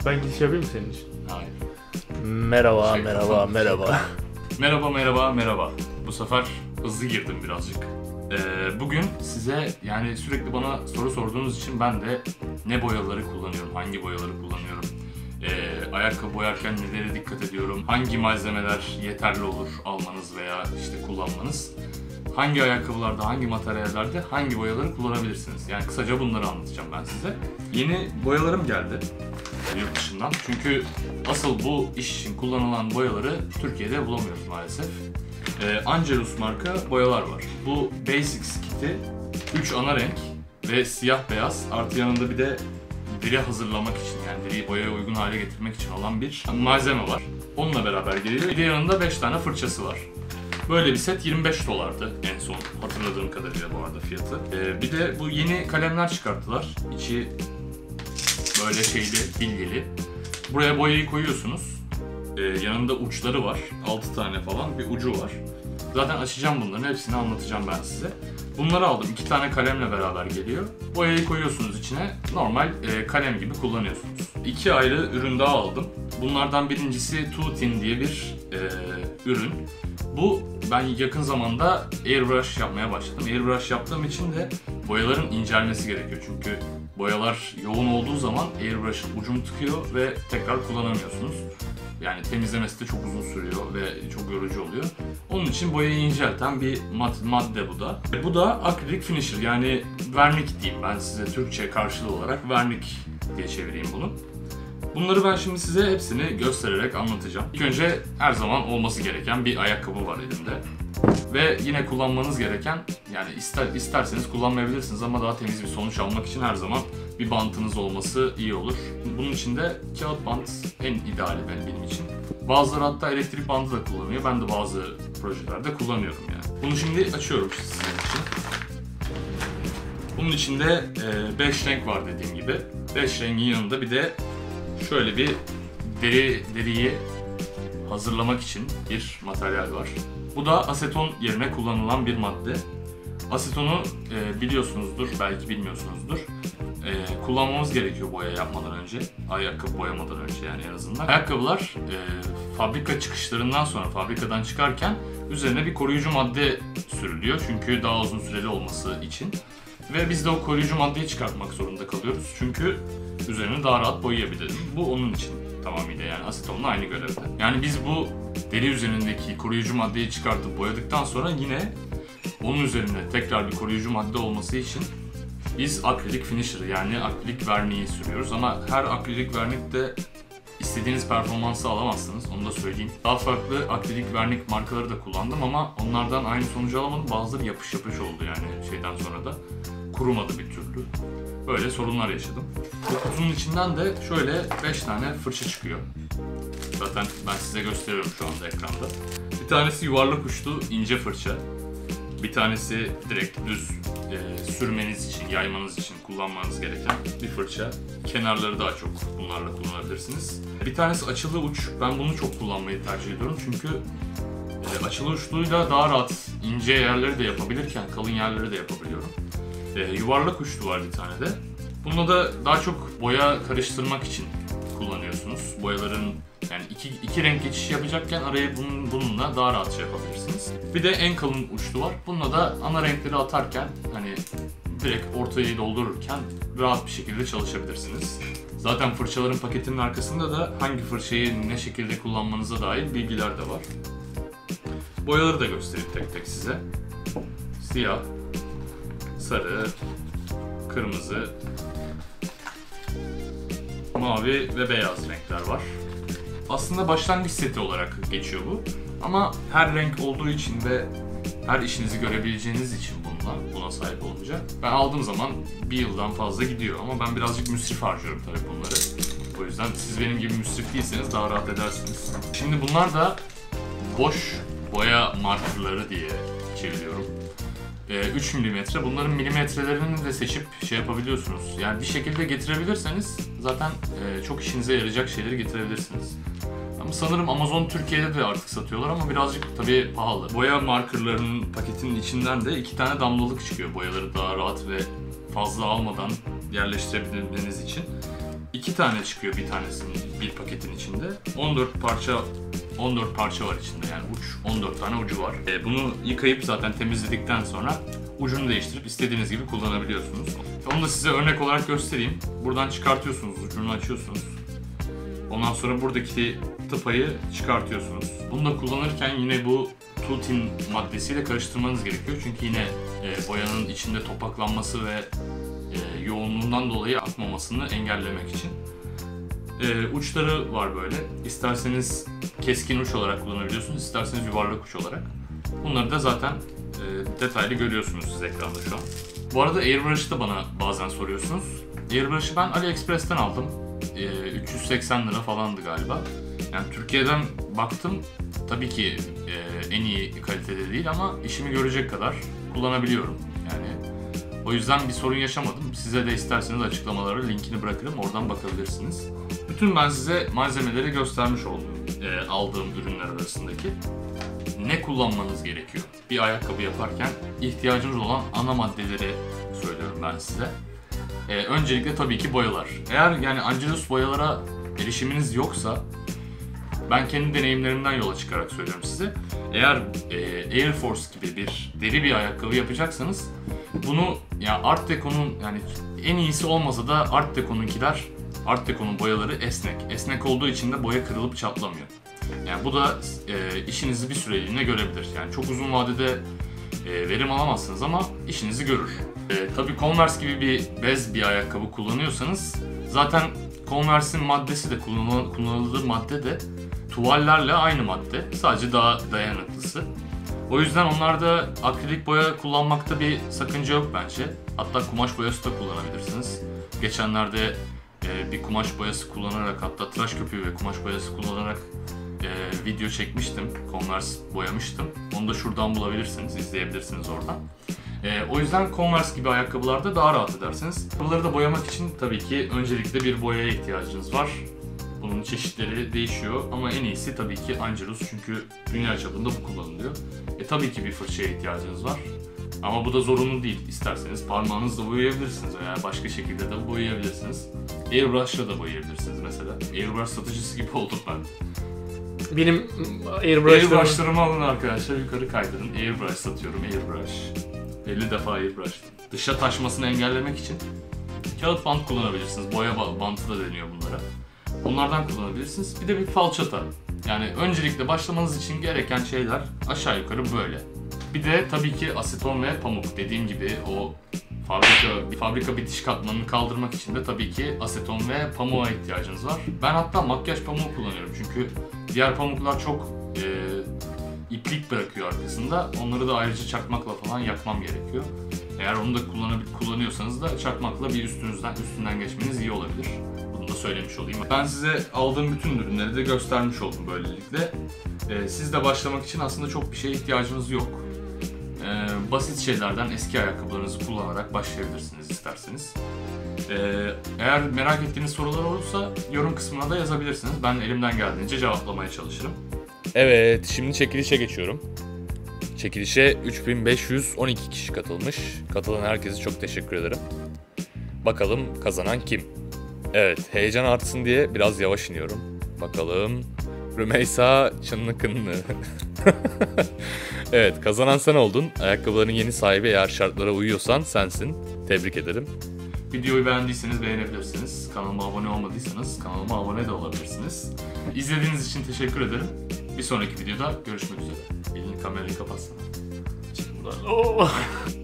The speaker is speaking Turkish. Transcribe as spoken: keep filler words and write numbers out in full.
Ben giriş yapayım mı senin için? Hayır. Merhaba, Şey, merhaba, kafam- merhaba. Merhaba, merhaba, merhaba. Bu sefer hızlı girdim birazcık. Ee, bugün size yani sürekli bana soru sorduğunuz için ben de ne boyaları kullanıyorum, hangi boyaları kullanıyorum, ee, ayakkabı boyarken nelere dikkat ediyorum, hangi malzemeler yeterli olur almanız veya işte kullanmanız, hangi ayakkabılarda, hangi materyallerde hangi boyaları kullanabilirsiniz. Yani kısaca bunları anlatacağım ben size. Yeni boyalarım geldi yurt dışından. Çünkü asıl bu iş için kullanılan boyaları Türkiye'de bulamıyoruz maalesef. Ee, Angelus marka boyalar var. Bu Basics kit'i üç ana renk ve siyah beyaz artı yanında bir de deri hazırlamak için, yani deriyi boyaya uygun hale getirmek için olan bir malzeme var. Onunla beraber geliyor. Bir de yanında beş tane fırçası var. Böyle bir set yirmi beş dolardı en son hatırladığım kadarıyla bu arada fiyatı. Ee, bir de bu yeni kalemler çıkarttılar. İçi böyle şeyli, bilyeli. Buraya boyayı koyuyorsunuz. Ee, yanında uçları var. altı tane falan bir ucu var. Zaten açacağım bunların hepsini anlatacağım ben size. Bunları aldım. iki tane kalemle beraber geliyor. Boyayı koyuyorsunuz içine. Normal e, kalem gibi kullanıyorsunuz. İki ayrı ürün daha aldım. Bunlardan birincisi Too Thin diye bir e, ürün. Bu ben yakın zamanda airbrush yapmaya başladım. Airbrush yaptığım için de boyaların incelmesi gerekiyor. Çünkü boyalar yoğun olduğu zaman airbrush'ın ucunu tıkıyor ve tekrar kullanamıyorsunuz. Yani temizlemesi de çok uzun sürüyor ve çok yorucu oluyor. Onun için boyayı incelten bir madde bu da. Bu da akrilik finisher, yani vernik diyeyim ben size, Türkçe karşılığı olarak vernik diye çevireyim bunu. Bunları ben şimdi size hepsini göstererek anlatacağım. İlk önce her zaman olması gereken bir ayakkabı var elimde. Ve yine kullanmanız gereken, yani ister, isterseniz kullanmayabilirsiniz ama daha temiz bir sonuç almak için her zaman bir bantınız olması iyi olur. Bunun için de kağıt bant en ideali benim için. Bazıları hatta elektrik bandı da kullanıyor. Ben de bazı projelerde kullanıyorum yani. Bunu şimdi açıyorum sizin için. Bunun içinde beş renk var dediğim gibi. beş rengin yanında bir de şöyle bir deri deriyi hazırlamak için bir materyal var. Bu da aseton yerine kullanılan bir madde. Asetonu e, biliyorsunuzdur, belki bilmiyorsunuzdur. E, kullanmamız gerekiyor boya yapmadan önce. Ayakkabı boyamadan önce yani en azından. Ayakkabılar e, fabrika çıkışlarından sonra, fabrikadan çıkarken üzerine bir koruyucu madde sürülüyor. Çünkü daha uzun süreli olması için. Ve biz de o koruyucu maddeyi çıkartmak zorunda kalıyoruz. Çünkü üzerine daha rahat boyayabilirim. Bu onun için tamamıyla, yani asetonla aynı görevde. Yani biz bu deri üzerindeki koruyucu maddeyi çıkartıp boyadıktan sonra yine onun üzerine tekrar bir koruyucu madde olması için biz akrilik finisher, yani akrilik verniği sürüyoruz. Ama her akrilik vernikte istediğiniz performansı alamazsınız, onu da söyleyeyim. Daha farklı akrilik vernik markaları da kullandım ama onlardan aynı sonucu alamadım. Bazıları yapış yapış oldu yani şeyden sonra da. Kurumadı bir türlü. Böyle sorunlar yaşadım. Bu kutunun içinden de şöyle beş tane fırça çıkıyor. Zaten ben size gösteriyorum şu anda ekranda. Bir tanesi yuvarlak uçlu ince fırça. Bir tanesi direkt düz e, sürmeniz için, yaymanız için kullanmanız gereken bir fırça. Kenarları daha çok bunlarla kullanabilirsiniz. Bir tanesi açılı uç. Ben bunu çok kullanmayı tercih ediyorum çünkü e, açılı uçluyla daha rahat ince yerleri de yapabilirken kalın yerleri de yapabiliyorum. E, yuvarlak uçlu var bir tane de. Bununla da daha çok boya karıştırmak için kullanıyorsunuz. Boyaların yani iki, iki renk geçişi yapacakken araya bunun, bununla daha rahat şey yapabilirsiniz. Bir de en kalın uçlu var. Bununla da ana renkleri atarken hani direkt ortayı doldururken rahat bir şekilde çalışabilirsiniz. Zaten fırçaların paketinin arkasında da hangi fırçayı ne şekilde kullanmanıza dair bilgiler de var. Boyaları da göstereyim tek tek size. Siyah, sarı, kırmızı, mavi ve beyaz renkler var. Aslında başlangıç seti olarak geçiyor bu. Ama her renk olduğu için ve her işinizi görebileceğiniz için bununla, buna sahip olunca ben aldığım zaman bir yıldan fazla gidiyor. Ama ben birazcık müsrif harcıyorum tabii bunları. O yüzden siz benim gibi müsrif değilseniz daha rahat edersiniz. Şimdi bunlar da boş boya markerları diye çeviriyorum. üç milimetre. Bunların milimetrelerini de seçip şey yapabiliyorsunuz. Yani bir şekilde getirebilirseniz zaten çok işinize yarayacak şeyleri getirebilirsiniz. Ama sanırım Amazon Türkiye'de de artık satıyorlar ama birazcık tabii pahalı. Boya markerlarının paketinin içinden de iki tane damlalık çıkıyor. Boyaları daha rahat ve fazla almadan yerleştirebilmeniz için. iki tane çıkıyor bir tanesinin bir paketin içinde. on dört parça on dört parça var içinde, yani uç on dört tane ucu var. E, bunu yıkayıp zaten temizledikten sonra ucunu değiştirip istediğiniz gibi kullanabiliyorsunuz. Onu da size örnek olarak göstereyim. Buradan çıkartıyorsunuz, ucunu açıyorsunuz. Ondan sonra buradaki tıpayı çıkartıyorsunuz. Bunu da kullanırken yine bu tutin maddesiyle karıştırmanız gerekiyor. Çünkü yine e, boyanın içinde topaklanması ve e, yoğunluğundan dolayı akmamasını engellemek için. E, uçları var böyle. İsterseniz keskin uç olarak kullanabiliyorsunuz, isterseniz yuvarlak uç olarak. Bunları da zaten e, detaylı görüyorsunuz siz ekranda şu an. Bu arada Airbrush'ı da bana bazen soruyorsunuz. Airbrush'ı ben AliExpress'ten aldım. E, üç yüz seksen lira falandı galiba. Yani Türkiye'den baktım, tabii ki e, en iyi kalitede değil ama işimi görecek kadar kullanabiliyorum. Yani o yüzden bir sorun yaşamadım. Size de isterseniz açıklamalara linkini bırakırım, oradan bakabilirsiniz. Bütün ben size malzemeleri göstermiş oldum, e, aldığım ürünler arasındaki. Ne kullanmanız gerekiyor? Bir ayakkabı yaparken ihtiyacınız olan ana maddeleri söylüyorum ben size. E, öncelikle tabii ki boyalar. Eğer yani Angelus boyalara erişiminiz yoksa, ben kendi deneyimlerimden yola çıkarak söylüyorum size. Eğer e, Air Force gibi bir deri bir ayakkabı yapacaksanız, bunu ya Art Deco'nun, yani en iyisi olmasa da Art Deco'nunkiler, Art Deco'nun boyaları esnek. Esnek olduğu için de boya kırılıp çatlamıyor. Yani bu da e, işinizi bir süreliğine görebilir. Yani çok uzun vadede e, verim alamazsınız ama işinizi görür. E, tabii Converse gibi bir bez bir ayakkabı kullanıyorsanız, zaten Converse'in maddesi de kullanıldığı madde de tuvallerle aynı madde. Sadece daha dayanıklısı. O yüzden onlarda akrilik boya kullanmakta bir sakınca yok bence. Hatta kumaş boyası da kullanabilirsiniz. Geçenlerde e, bir kumaş boyası kullanarak, hatta tıraş köpüğü ve kumaş boyası kullanarak e, video çekmiştim. Converse boyamıştım. Onu da şuradan bulabilirsiniz, izleyebilirsiniz oradan. E, o yüzden Converse gibi ayakkabılarda daha rahat edersiniz. Ayakkabıları da boyamak için tabii ki öncelikle bir boyaya ihtiyacınız var. Bunun çeşitleri değişiyor ama en iyisi tabii ki Angelus, çünkü dünya çapında bu kullanılıyor. E tabii ki bir fırçaya ihtiyacınız var. Ama bu da zorunlu değil. İsterseniz parmağınızla boyayabilirsiniz veya başka şekilde de boyayabilirsiniz. Airbrush'la da boyayabilirsiniz mesela. Airbrush satıcısı gibi oldum ben. Benim Airbrush'larım... Airbrush'larımı alın arkadaşlar, yukarı kaydırın. Airbrush satıyorum, Airbrush. elli defa Airbrush. Dışa taşmasını engellemek için kağıt bant kullanabilirsiniz. Boya bantı da deniyor bunlara. Bunlardan kullanabilirsiniz. Bir de bir falçata. Yani öncelikle başlamanız için gereken şeyler aşağı yukarı böyle. Bir de tabii ki aseton ve pamuk. Dediğim gibi o fabrika fabrika bitiş katmanını kaldırmak için de tabii ki aseton ve pamuğa ihtiyacınız var. Ben hatta makyaj pamuğu kullanıyorum çünkü diğer pamuklar çok e, iplik bırakıyor arkasında. Onları da ayrıca çakmakla falan yakmam gerekiyor. Eğer onu da kullanıyorsanız da çakmakla bir üstünüzden üstünden geçmeniz iyi olabilir. Bunu da söylemiş olayım. Ben size aldığım bütün ürünleri de göstermiş oldum böylelikle. Ee, siz de başlamak için aslında çok bir şeye ihtiyacınız yok. Ee, basit şeylerden eski ayakkabılarınızı kullanarak başlayabilirsiniz isterseniz. Ee, eğer merak ettiğiniz sorular olursa yorum kısmına da yazabilirsiniz. Ben elimden geldiğince cevaplamaya çalışırım. Evet, şimdi çekilişe geçiyorum. Çekilişe üç bin beş yüz on iki kişi katılmış. Katılan herkese çok teşekkür ederim. Bakalım kazanan kim? Evet, heyecan artsın diye biraz yavaş iniyorum. Bakalım. Rümeysa Çınlıkınlı. Evet, kazanan sen oldun. Ayakkabıların yeni sahibi, eğer şartlara uyuyorsan sensin. Tebrik ederim. Videoyu beğendiyseniz beğenebilirsiniz. Kanalıma abone olmadıysanız kanalıma abone de olabilirsiniz. İzlediğiniz için teşekkür ederim. Bir sonraki videoda görüşmek üzere. Elini kamerayı kapatsana. Oh.